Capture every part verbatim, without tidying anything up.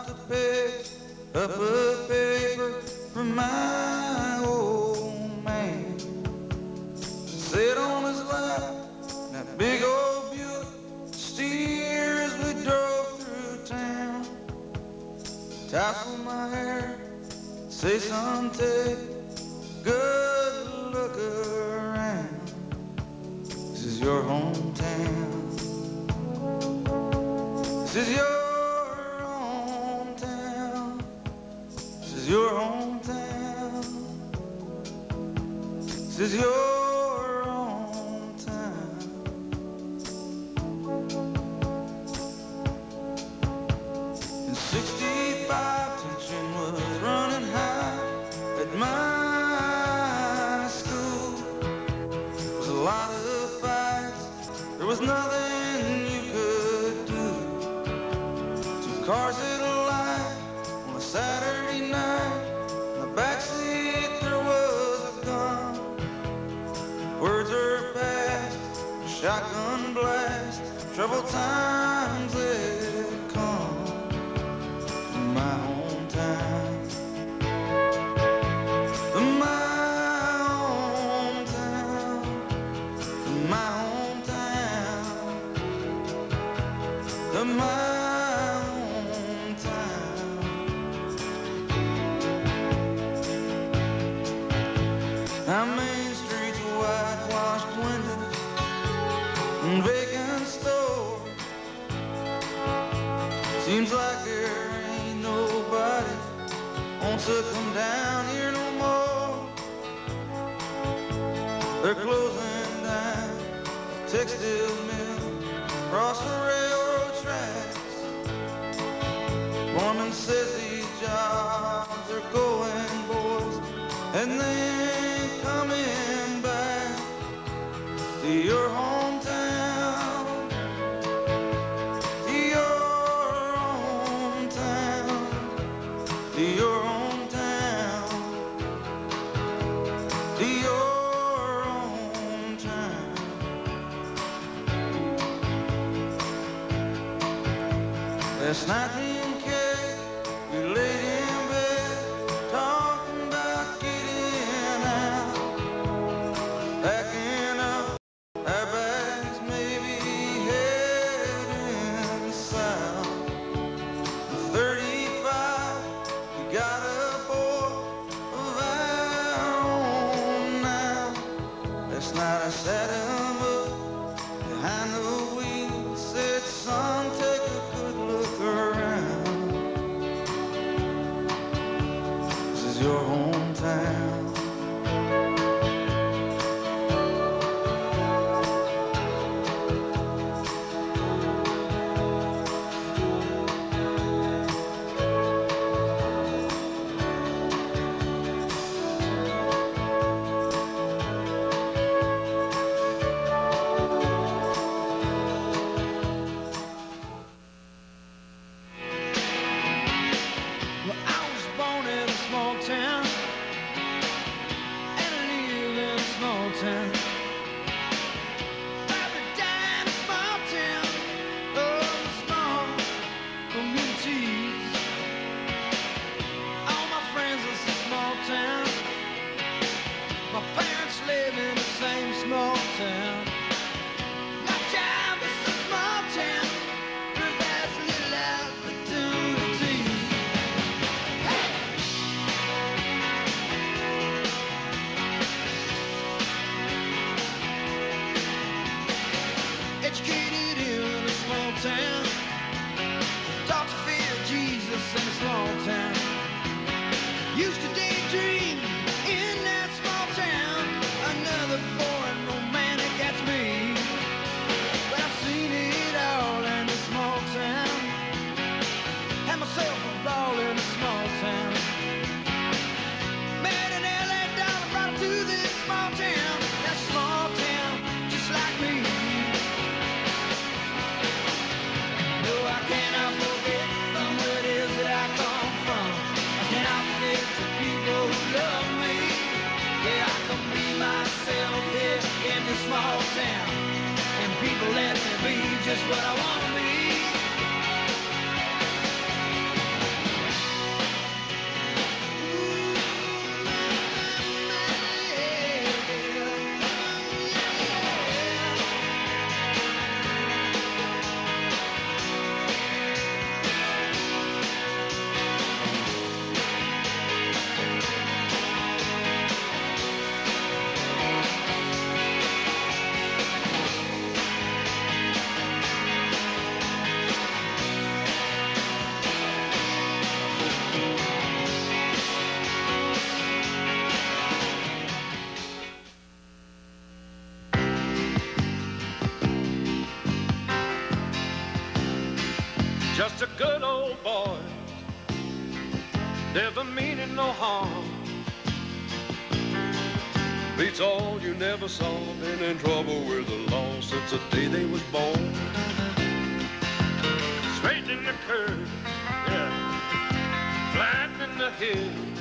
stopped to pick up a paper from my old man. Sit on his lap, that big old Buick steer as we drove through town. Tassel my hair, say son, take a good look around. This is your hometown. This is your hometown. This is your hometown. This is your hometown. In sixty-five, tension was running high at my school. There was a lot of fights. There was nothing you could do. Two cars at a light on a Saturday night. In the backseat there was a gun. Words are passed, a shotgun blast. Troubled times they come to my hometown. To my hometown. To my hometown. To my Our main streets, whitewashed windows and vacant stores. Seems like there ain't nobody wants to come down here no more. They're closing down a textile mill across the railroad tracks. Foreman says these jobs are going, boys, and they coming back to your hometown, to your hometown, to your hometown, to your hometown. Last night in cake, we laid in bed, talking about getting out. Packing up our bags, maybe heading south. thirty-five, we got a boy of our own now. Last night I sat him up behind the wheel, said, son, take a good look around. This is your hometown. boy, never meaning no harm. Beats all you never saw, been in trouble with the law since the day they was born. Straightening the curve, yeah, flattening the hills.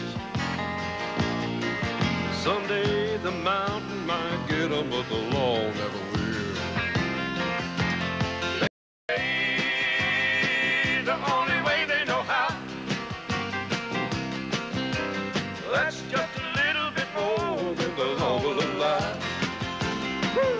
Someday the mountain might get them, but the law never will. Hey, the only way they know how. That's just a little bit more than the law will allow. Woo!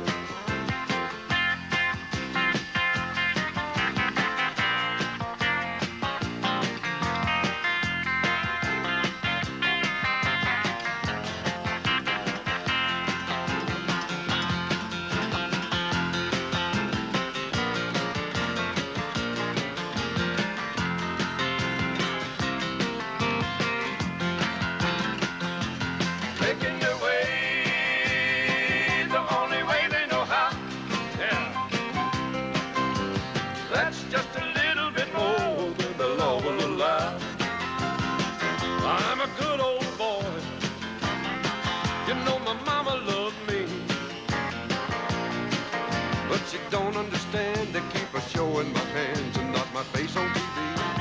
Making their way the only way they know how. Yeah. That's just a little bit more than the law will allow. I'm a good old boy. You know my mama loved me. But she don't understand. They keep a showing my hands and not my face on T V.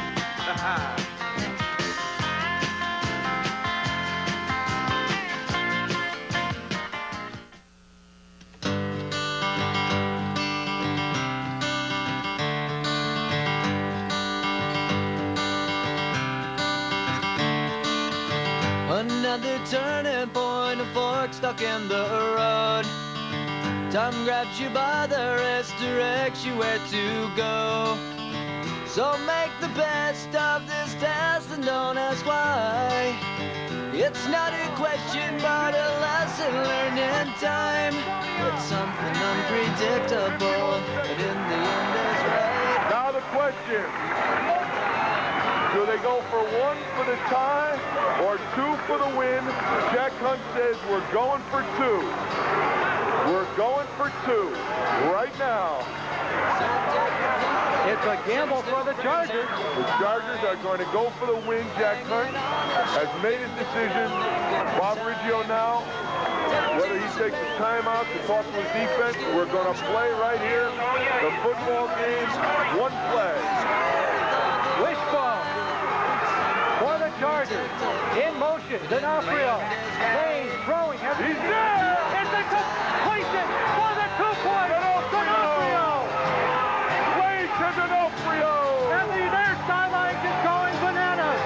Another turning point, a fork stuck in the road. Time grabs you by the wrist, directs you where to go. So make the best of this test and don't ask why. It's not a question, but a lesson learned in time. It's something unpredictable, but in the end it's right. Now the question. Do they go for one for the tie or two for the win? Jack Hunt says we're going for two. We're going for two right now. It's a gamble for the Chargers. The Chargers are going to go for the win. Jack Hunt has made his decision. Bob Riggio now, whether he takes a timeout to talk to his defense, we're going to play right here the football game, one play. Wishbone for the Chargers. In motion, D'Onofrio. Lane throwing. He's there! It's a completion for the two-point. D'Onofrio. Way to D'Onofrio. And the their sidelines is going bananas.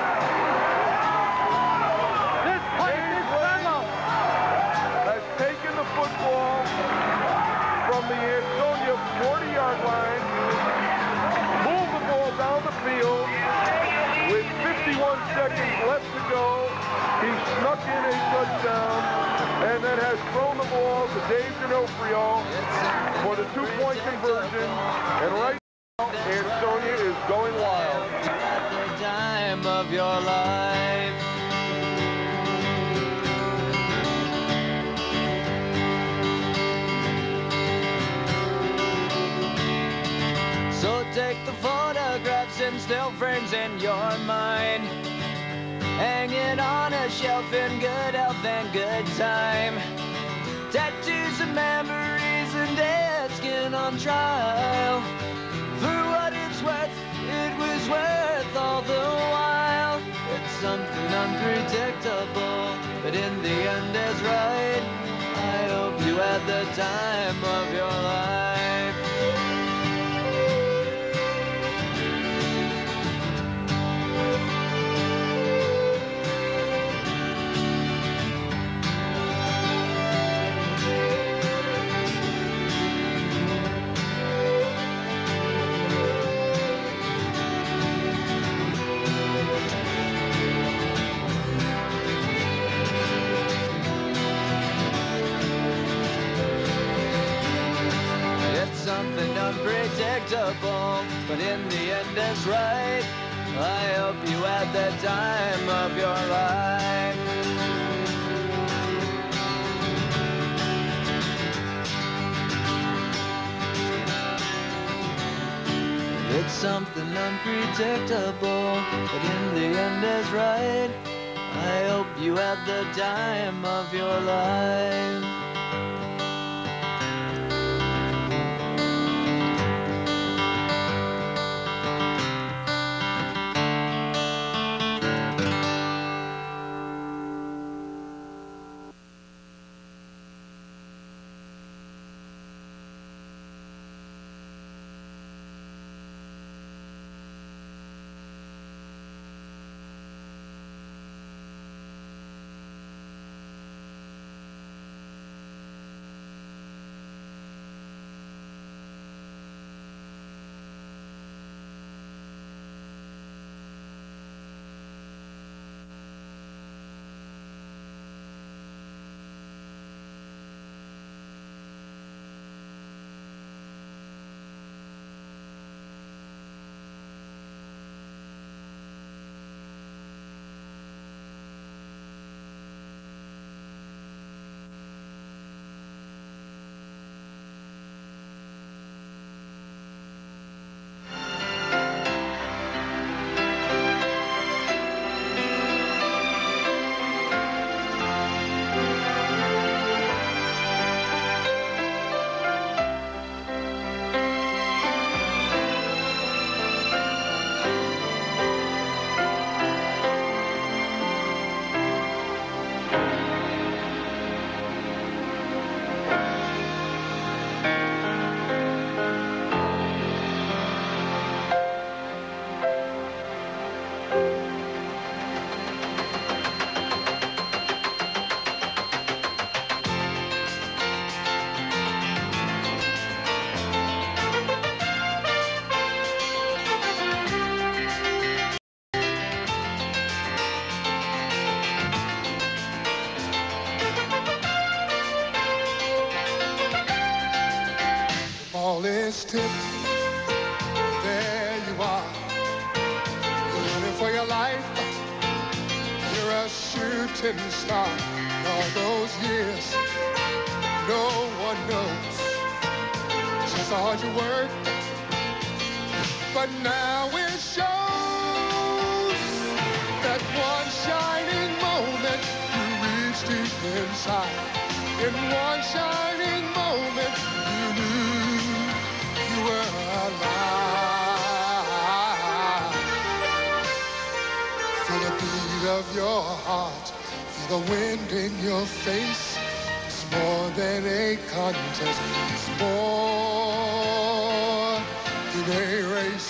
This place is N V L Has taken the football from the Ansonia forty-yard line, moved the ball down the field. With fifty-one seconds left to go, he snuck in a touchdown and then has thrown the ball to Dave D'Onofrio for the two-point conversion. And right now, Ansonia is going wild. At the time of your life. So take the photographs and still frames in your mind. Hang it on a shelf in good health and good time. Tattoos and memories and dead skin on trial. For what it's worth, it was worth all the while. It's something unpredictable, but in the end is right. I hope you had the time of your life. Something unpredictable, but in the end it's right. I hope you had the time of your life. It's something unpredictable, but in the end is right. I hope you had the time of your life. Ball is tipped, there you are. You're running for your life, you're a shooting star. All those years, no one knows just how hard you worked, but now it shows that one shining moment you reached deep inside. In one shining moment, you knew you were alive. Feel the beat of your heart, feel the wind in your face. It's more than a contest, it's more than a race.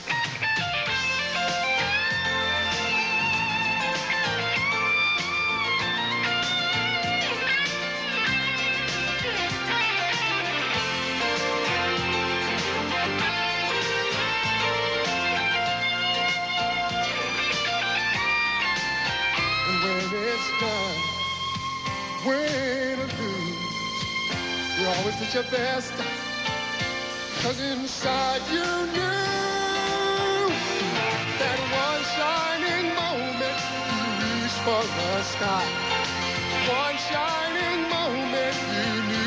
Done, win or lose, you always did your best, cause inside you knew that one shining moment you reached for the sky. One shining moment you knew